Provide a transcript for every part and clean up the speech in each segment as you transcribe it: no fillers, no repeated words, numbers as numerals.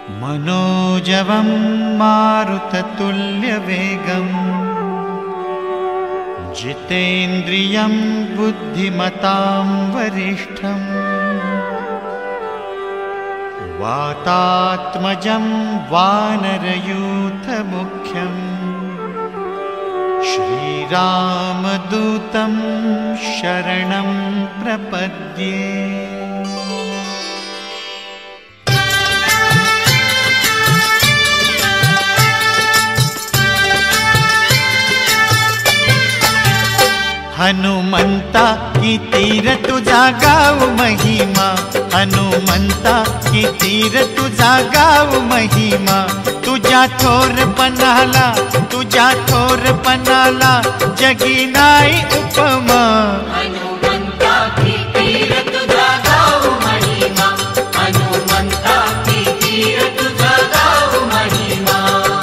मनोजवं मारुततुल्यवेगं जितेन्द्रियं बुद्धिमतां वरिष्ठं वातात्मजं वानरयूथमुख्यं श्रीरामदूतं शरणं प्रपद्ये। हनुमंता की तीर तुझा गाव महिमा, हनुमंता की तीर तुझा गाव महिमा, तुझ्या थोरपणाला तुझ्या थोरपणाला जगी नाही उपमा। हनुमंता की तीर तुझा गाव महिमा, हनुमंता की तीर तुझा गाव महिमा।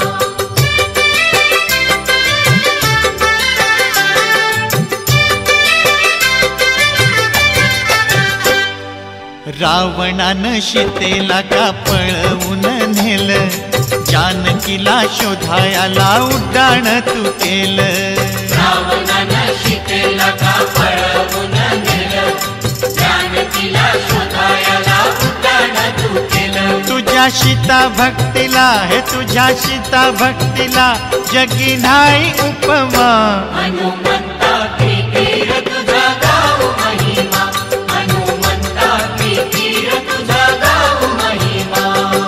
रावणानं सीतेला का पळवून नेलं, जानकीला शोधायला उड्डाण तू केलं। रावणानं सीतेला का पळवून नेलं, जानकीला शोधायला उड्डाण तू केलं। तुझ्या सीता भक्तीला हे तुझ्या सीता भक्तीला जगी नाही उपमा। हनुमंता की तीर तुझा गाव महिमा, हनुमंता की तीर तुझा गाव महिमा।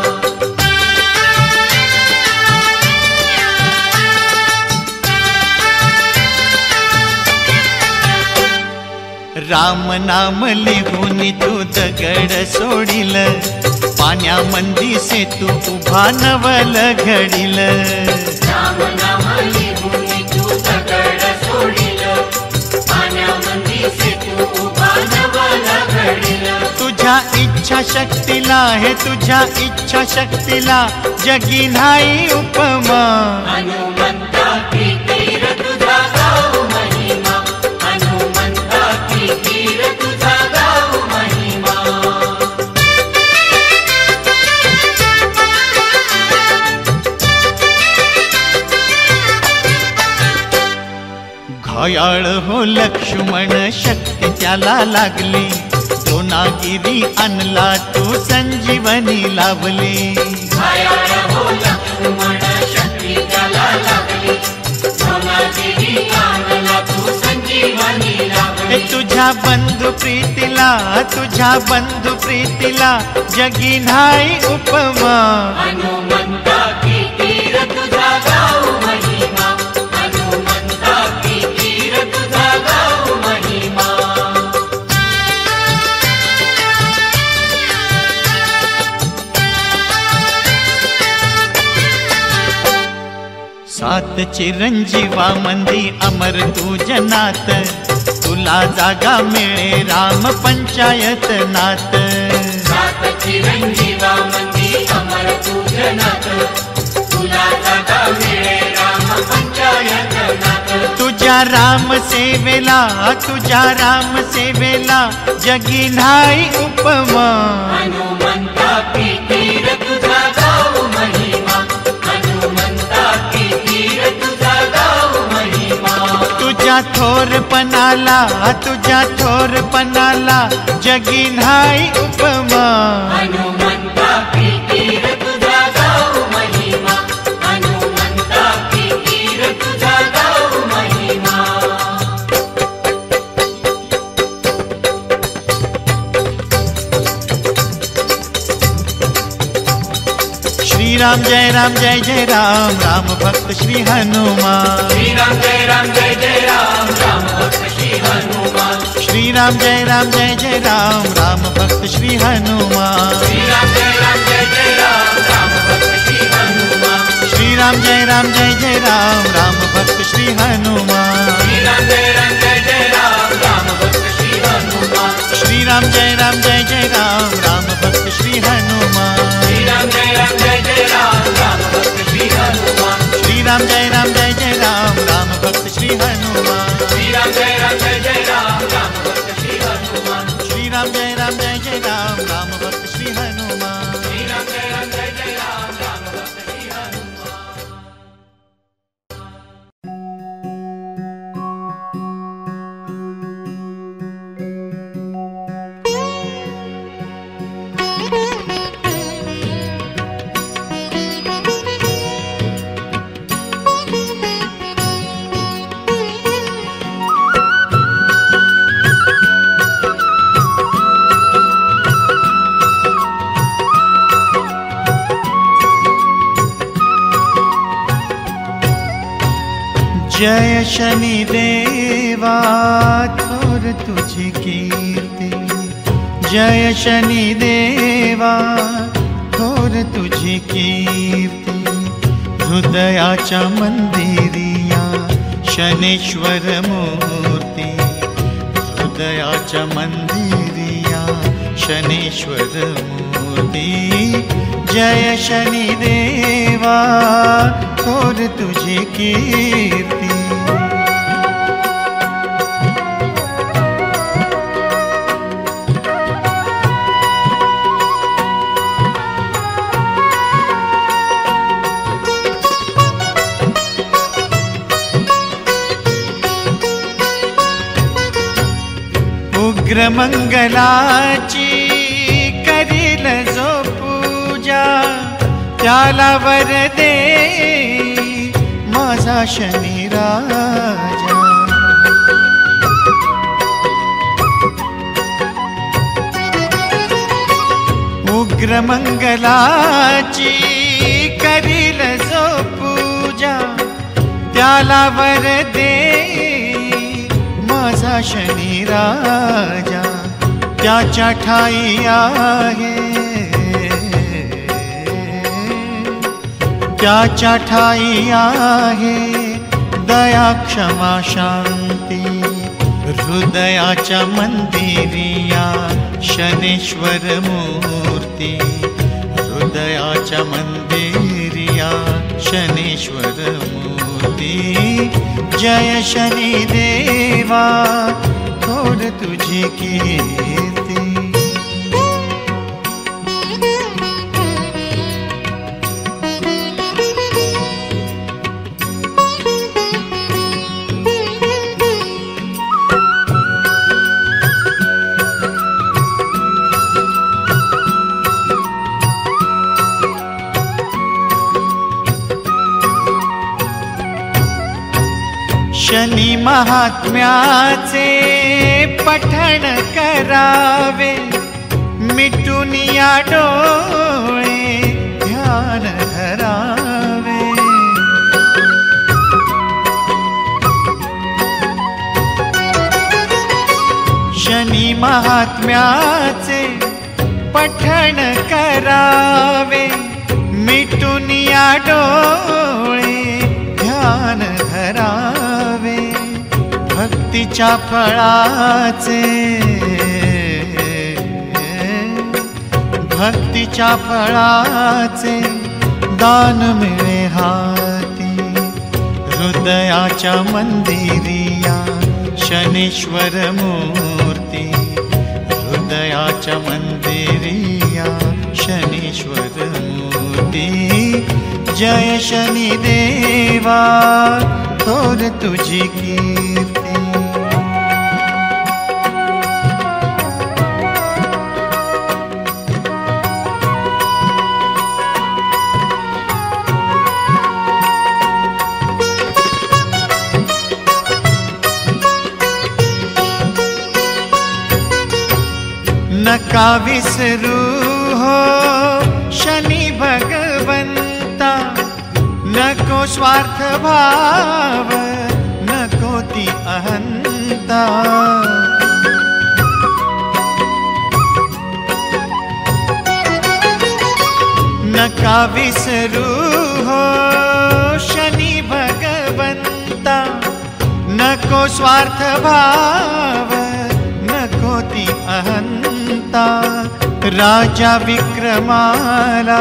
राम नाम लिहून तू दगड सोडिल, पाण्यामंदी सेतू उभा नवल घडिल। राम नाम लिहून तू दगड सोडिल, पाण्यामंदी सेतू उभा नवल घडिल। तुझ्या इच्छा शक्तीला हे तुझ्या इच्छा शक्तीला जगी नाही उपमा। हनुमंता की तीर तुझा गाव महिमा, हनुमंता की तीर तुझा गाव महिमा। घायाळ हो लक्ष्मण शक्ती त्याला लागली, द्रोणागिरी आणला तू संजीवनी लावली। घायाळ हो लक्ष्मण शक्ती त्याला लागली, द्रोणागिरी आणला तू संजीवनी लावली। तुझ्या बंधु प्रीतीला तुझ्या बंधु प्रीतीला जगी नाही उपमा। हनुमंता की तीर तुझा गाव महिमा, हनुमंता की तीर तुझा गाव महिमा। सात चिरंजीवा मंदी अमर तू जनात, तुला जागा मिळे राम पंचायत नात। सात चिरंजीवा मंदी अमर तू जनात, तुला जागा मिळे राम पंचायत नात। तुझ्या राम सेवेला तुझ्या राम सेवेला जगी नाही उपमा। हनुमंता की तीर तुझा गाव महिमा, हनुमंता की तीर तुझा गाव महिमा। तुझ्या थोरपणाला तुझ्या थोरपणाला जगी नाही उपमा। हनुमंता की तीर तुझा गाव महिमा, हनुमंता की तीर तुझा गाव महिमा। श्रीराम जय राम जय जय राम, राम भक्त श्री हनुमान। श्रीराम जय राम जय जय राम, राम भक्त श्री हनुमान। श्रीराम जय राम जय जय राम, राम भक्त श्री हनुमान। श्रीराम जय राम जय जय राम, राम भक्त श्री हनुमान। श्रीराम जय राम जय जय राम, राम भक्त श्री हनुमान। श्रीराम जय राम जय जय राम, राम भक्त श्री हनुमान। श्रीराम जय राम जय जय राम, राम भक्त श्री हनुमान। श्रीराम जय राम जय जय राम, राम भक्त श्री हनुमान। श्रीराम जय राम जय जय राम, राम भक्त श्री हनुमान। श्रीराम जय राम जय जय राम, राम भक्त श्री हनुमान। श्रीराम जय राम जय जय राम, राम भक्त श्री हनुमान। श्रीराम जय राम जय जय राम। जय शनिदेवा थोर तुझी कीर्ती, जय शनिदेवा थोर तुझी कीर्ती। हृदयाच्या मंदिरिया शनेश्वर मूर्ती, हृदयाच्या मंदिरिया शनेश्वर मूर्ती। जय शनिदेवा थोर तुझी कीर्ती। उग्र मंगलाची करील जो पूजा, त्याला वर दे माझा शनी राजा। उग्र मंगलाची करील जो पूजा, त्याला वर दे माझा शनी राजा। त्याच्या ठाई आहे, त्याच्या ठाई आहे दया क्षमा शांती। हृदयाच्या मंदिरिया शनेश्वर मूर्ती, हृदयाच्या मंदिरिया शनेश्वर मूर्ती। जय शनिदेवा थोर तुझी कीर्ती। शनी महात्म्याचे पठण करावे, मिटून या डोळे ध्यान धरावे। शनी महात्म्याचे पठण करावे, मिटून या डोळे ध्यान धरावे। भक्तीच्या फळाचे, भक्तीच्या फळाचे दान मिळे हाती। हृदयाच्या मंदिरिया शनेश्वर मूर्ती, हृदयाच्या मंदिरिया शनेश्वर मूर्ती। जय शनिदेवा थोर तुझी कीर्ती। नका विसरू हो शनी भगवंता, नको स्वार्थ भाव नको ती अहंता। नका विसरू हो शनी भगवंता, नको स्वार्थ भाव नको ती अहंता। राजा विक्रमाला,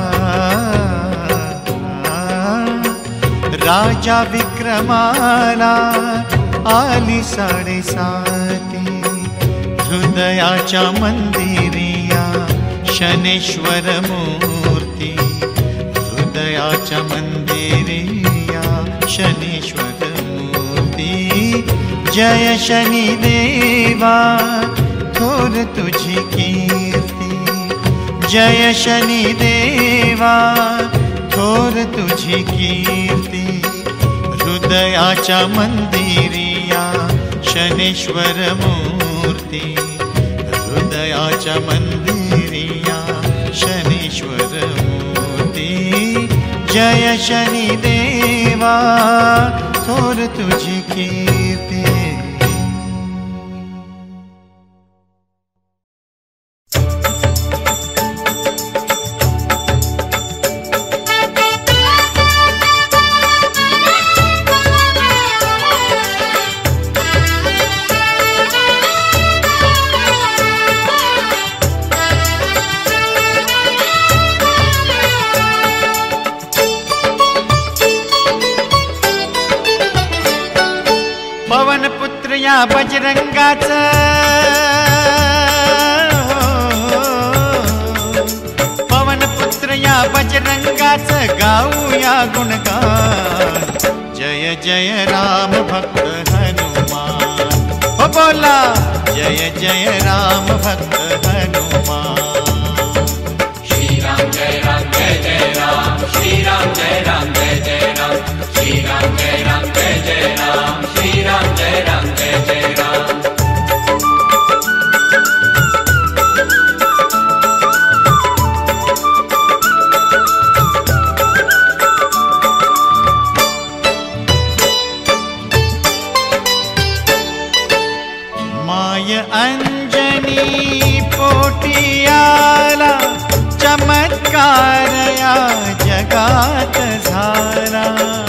राजा विक्रमाला आली 7:30। हृदयाच्या मंदिरिया शनेश्वर मूर्ती, हृदयाच्या मंदिरिया शनेश्वर मूर्ती। जय शनिदेवा थोर तुझी कीर्ती, जय शनिदेवा थोर तुझी कीर्ती। हृदयाच्या मंदिरिया शनेश्वर मूर्ती, हृदयाच्या मंदिरिया शनेश्वर मूर्ती। जय शनिदेवा थोर तुझी कीर्ती। पवन पुत्र या बजरंगाचं, पवन पुत्र या बजरंगाचं गाऊया गुणगान। जय जय राम भक्त हनुमान, हो बोला जय जय राम भक्त हनुमान। श्री राम जय जय राम, श्री राम जय जय राम, श्री राम जय जय राम, श्री राम जय जय राम। माय अंजनी पोटी आला, चमत्कार या जगात झाला।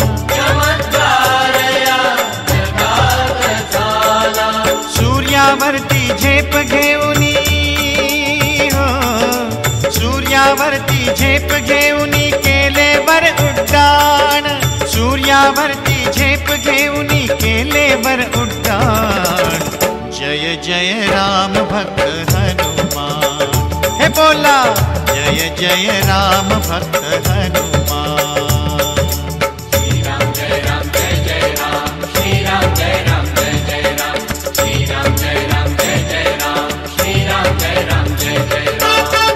सूर्यावरती झेप घेऊनी, हो सूर्यावरती झेप घेऊनी केले वर उड्डाण। सूर्यावरती झेप घेऊनी केले वर उड्डाण। जय जय राम भक्त हनुमान, हे बोला जय जय राम भक्त हनुमान। श्री राम जय जय राम, श्री राम जय जय राम, श्री राम जय जय राम, श्री राम जय जय राम।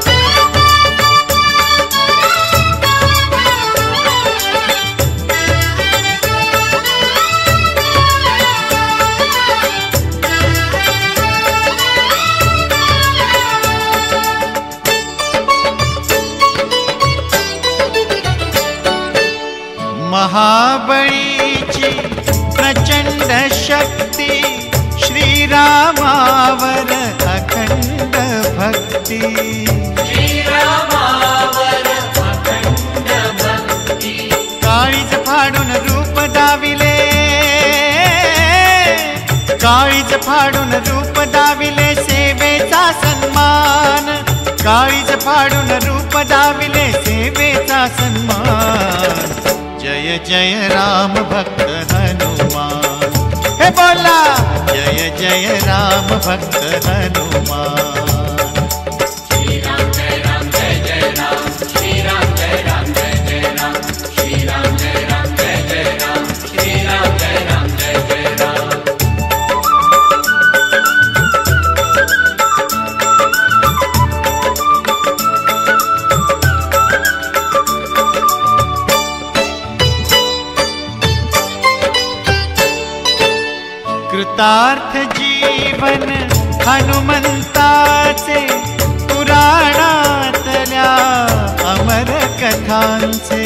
महाबळीची प्रचंड शक्ती, श्रीरामावर अखंड भक्ती। श्रीरामावर अखंड भक्ती, काळीज फाडून रूप दाविले, काळीज फाडून रूप दाविले सेवेचा सन्मान। काळीज फाडून रूप दाविले सेवेचा सन्मान। जय जय राम भक्त हनुमान, हे बोला जय जय राम भक्त हनुमान। श्री राम जय जय राम, श्री राम जय जय राम, श्री राम जय जय राम, श्री राम जय जय राम। कृतार्थ जीवन हनुमंताचे, पुराणातल्या अमर कथांचे।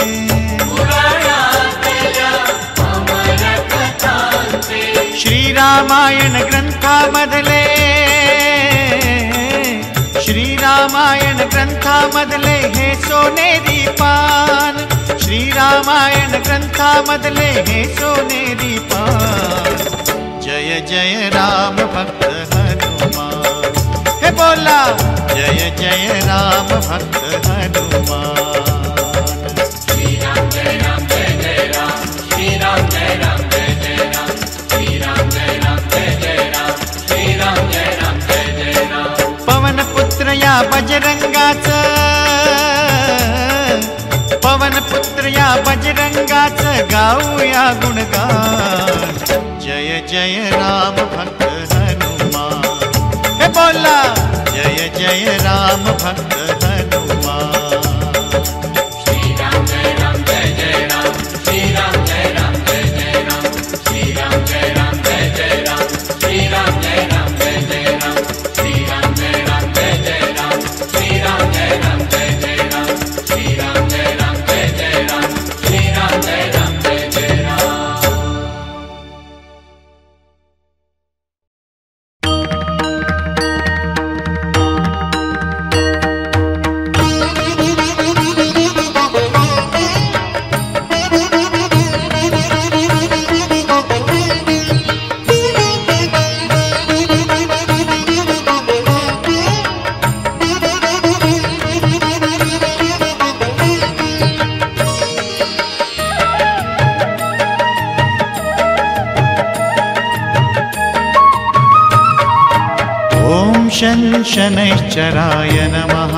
श्रीरामायण ग्रंथामधले, श्रीरामायण ग्रंथामधले हे सोनेरी पान। श्रीरामायण ग्रंथामधले हे सोनेरी पान। जय जय राम भक्त हनुमान, हे बोला जय जय राम भक्त हनुमान। श्री राम जय जय राम, श्री राम जय जय राम, श्री राम जय जय राम, श्री राम जय राम। पवन पुत्र या बजरंगाचं, पवन पुत्र या बजरंगाचं गाऊया गुणगान। जय जय राम भक्त हनुमान, हे बोला जय जय राम भक्त हनुमान। श्री राम जय जय राम, श्री राम जय जय राम, श्री राम जय जय राम, श्री राम जय जय राम, श्री राम जय जय राम, श्री राम जय जय राम, श्री राम जय जय राम, श्री राम जय जय राम। शं शनैश्चराय नमः।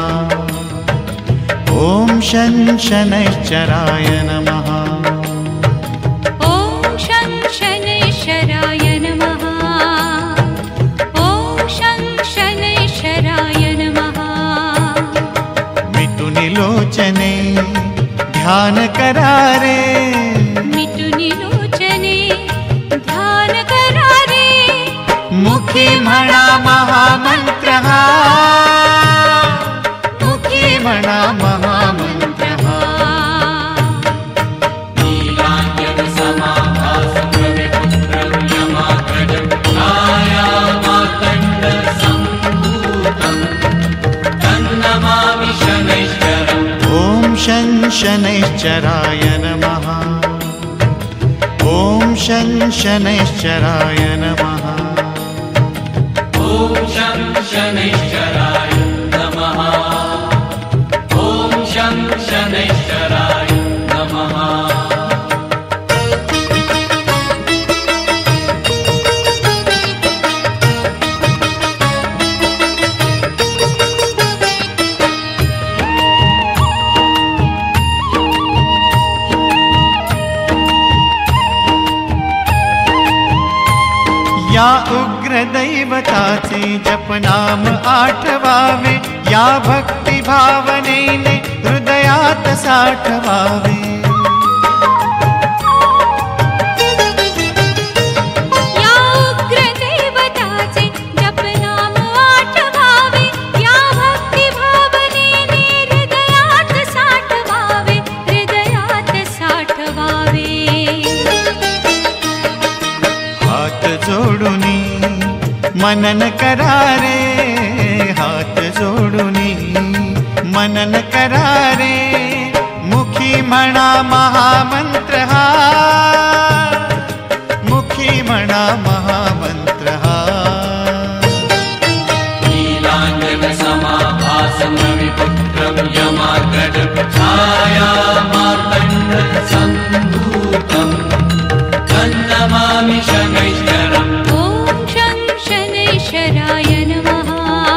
ॐ शं शनैश्चराय नमः। ॐ शं शनैश्चराय नमः। ॐ शं शनैश्चराय नमः। मिटुनिलोचने ध्यान करारे, मिटुनिलोचने ध्यान करारे। मुखी म्हणा महामंत्रः, मुखी म्हणा महामंत्रः। नीलाञ्जनसमाभासं रविपुत्रं यमाग्रजं छायामार्तण्डसम्भूतं तन्नमामि शनैश्चरम्। ॐ शं शनैश्चराय नमः। ॐ शं शनैश्चराय नमः। ॐ शं शनैश्चराय नमः। ॐ शं शनैश्चराय नमः। या उग्रदैवताचे जपनाम आठवावे, या भक्ती भावनेने हृदयात साठवावे। या उग्रदैवताचे जपनाम आठवावे, या भक्ती भावनेने हृदयात साठवावे, हृदयात साठवावे। हात जोडुनी मनन करारे, हात जोडुनी मनन करारे। मुखी म्हणा महामंत्रः, मुखी म्हणा महामंत्रः। नीलाञ्जनसमाभासं रविपुत्रं यमाग्रजं छायामार्तण्डसम्भूतं तन्नमामि शनैश्चरम्। ॐ शं शनैश्चराय नमः।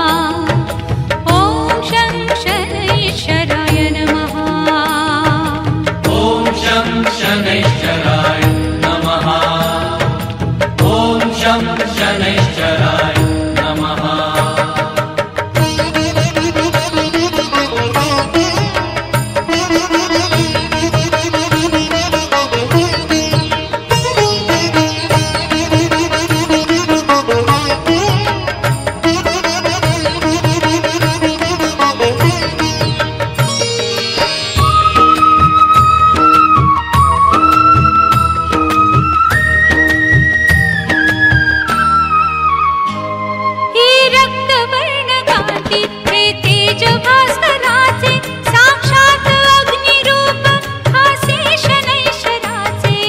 ॐ शं शनैश्चराय नमः। ॐ शं शनैश्चराय नमः। ॐ शं शनैश्चराय नमः। हे रक्तवर्णकांती हे तेज भास्कराचे, साक्षात अग्निरूप हासे शनैश्चराचे।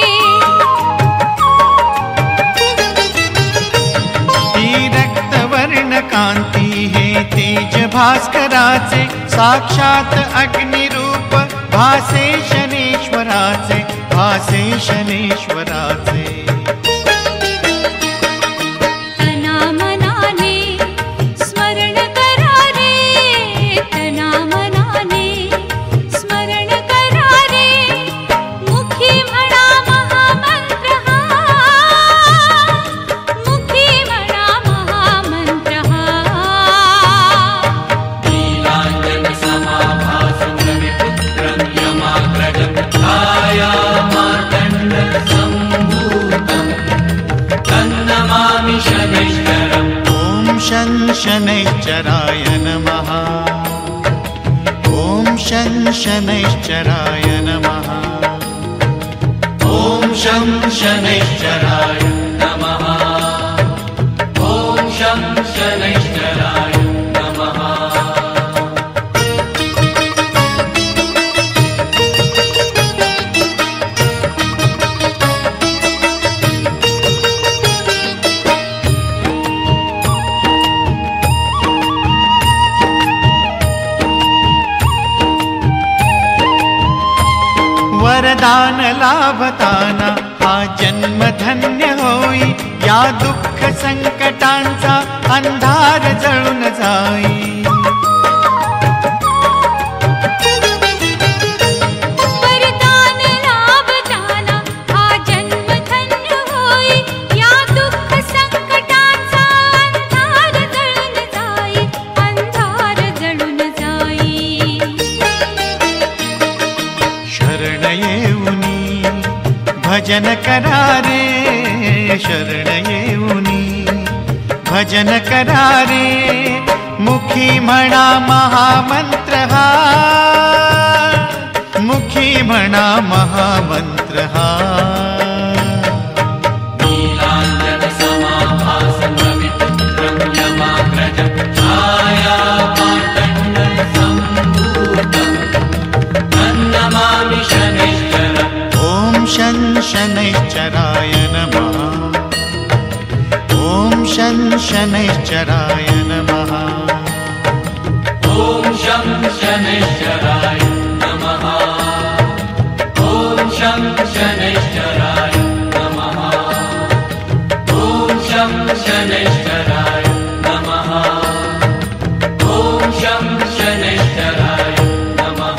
ही रक्तवर्ण कांती हे तेज भास्कराचे, साक्षात अग्निरूप भासे शनेश्वराचे, भासे शनेश्वराचे। तनामनाने स्मरण करारे, तनामनाने स्मरण करारे। मुखी म्हणा महामंत्रः, मुखी म्हणा महामंत्रः। नीलाञ्जनसमाभासं रविपुत्रं यमाग्रजं छायामार्तण्डसम्भूतं तन्नमामि शनैश्चरम्। ॐ शं शनैश्चराय नमः। ॐ शं शनैश्चराय नमः। ॐ शं शनैश्चराय नमः। ॐ शं शनैश्चराय नमः। वरदान लाभताना हा जन्म धन्य होई, या दुःख संकटांचा अंधार जळून जाई. वरदान लाभताना हा जन्म धन्य होई. या दुःख संकटांचा अंधार जळून जाई, अंधार जळून जाई. शरण येऊनी भजन करा रे, शरण येऊनी भजन करा रे. मुखी म्हणा महामंत्र हा, मुखी म्हणा महामंत्र हा. नीलाञ्जन समाभासं रविपुत्रं यमाग्रजं छायापाटण्डं सम्भूतं तन्नमामि शनैश्चरम्. ॐ शं शनैश्चराय नमः, ॐ शं शनैश्चराय नमः. ॐ शं शनैश्चराय नमः. ॐ शं शनैश्चराय नमः. ॐ शं शनैश्चराय नमः. ॐ शं शनैश्चराय नमः.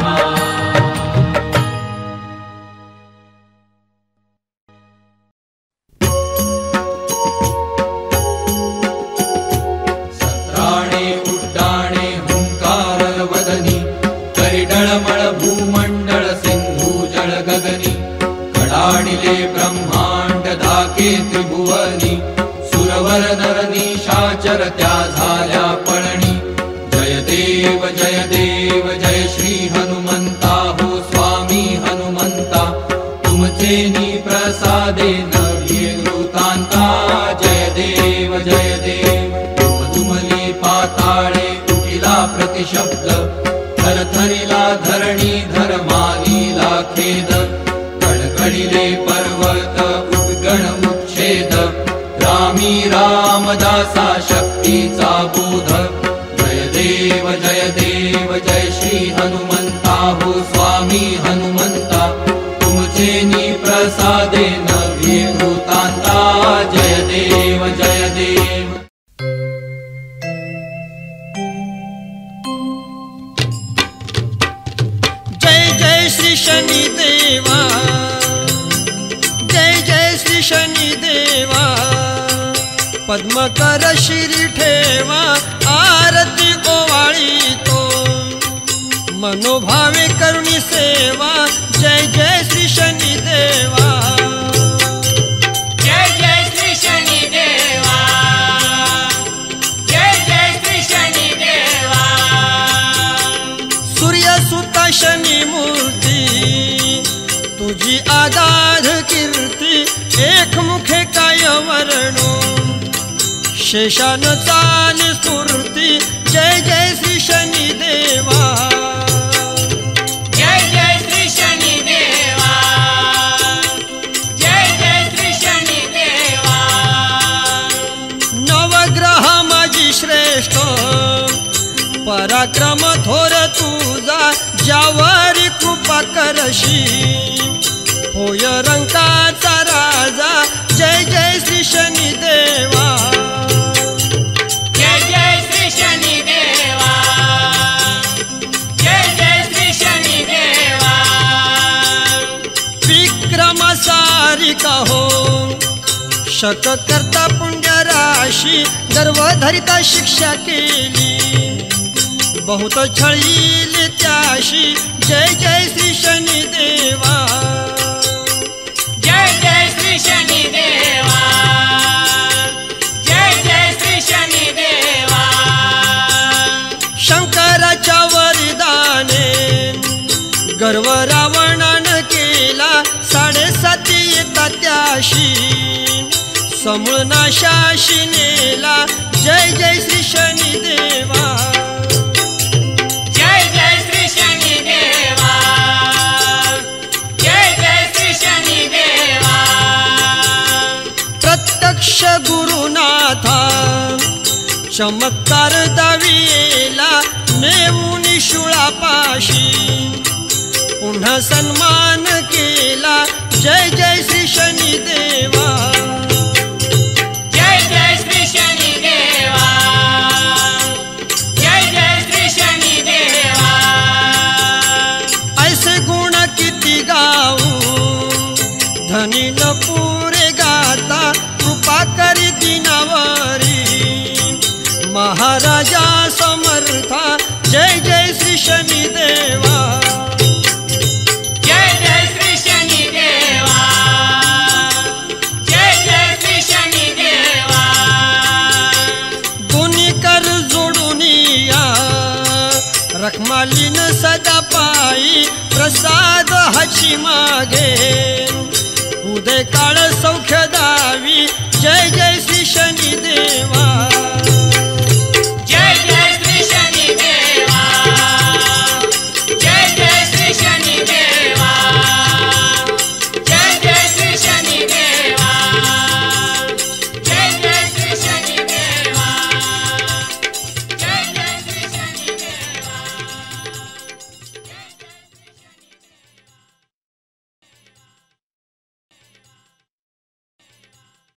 सत्राणे उड्डाणे हुंकारवदनी करिडळमळ भूमंडळ सिंधू जळ गगनी कडाडिले ब्रह्मांड धाके त्रिभुवनी सुरवर नर निशाचर त्या झाल्या पळणी. जय देव जय श्री हनुमंता हो स्वामी हनुमंता तुमचे नी प्रसादे नव्हे वृतांता. जय देव तुमली पाताळे उठिला प्रतिशब्द थरथरिला धरणी धर्मानीला खेद. कडकडीले पर्वत उद्गण उच्छेद रामी रामदासा शक्तीचा बोध. जय देव जय श्री हनुमंता हो स्वामी हनुमंता तुमचे नी प्रसादे नव्हे वृतांता. जय देव जय जय श्री शनिदेवा, जय श्री शनिदेवा. पद्मकर शिरी ठेवा आरती ओवाळी तो, मनोभावे करुणी सेवा. जय श्री शनिदेवा. जय श्री शनिदेवा, जय श्री शनिदेवा. सूर्यसुता शनी मूर्ती तुझी आगाध कीर्ती. एक मुखे काय वर्णो शेषान चाल स्फूर्ती. जय श्री शनिदेवा. जय श्री शनिदेवा, जय श्री शनिदेवा. नवग्रह माझी श्रेष्ठ पराक्रम थोर तुझा ज्यावर कृपा करशी. होय रंकाचा राजा. जय श्री शनिदेवा. जय श्री शनिदेवा, जय श्री शनिदेवा. विक्रमसारिका हो शक करता पुण्य राशी. गर्वधरिता शिक्षा केली बहुत छळील त्याशी. जय श्री शनिदेवा. जय श्री शनिदेवा, जय श्री शनिदेवा. शंकराच्या वरदाने गर्व रावणानं केला. 7.5 येता त्याशी समूळ नाशाशी नेला. जय श्री शनिदेवा. जय श्री शनिदेवा, जय श्री शनिदेवा. प्रत्यक्ष गुरुनाथा चमत्कार दाविला. नेऊन शुळापाशी पुन्हा सन्मान केला. जय श्री शनिदेवा. श्री शनिदेवा, जय जय श्री शनिदेवा, जय जय श्री शनिदेवा. दोन्ही कर जोडून या रखमालीन सदा पायी प्रसाद हाची मागे, उदय काळ सौख्य दावी. जय जय श्री शनिदेवा.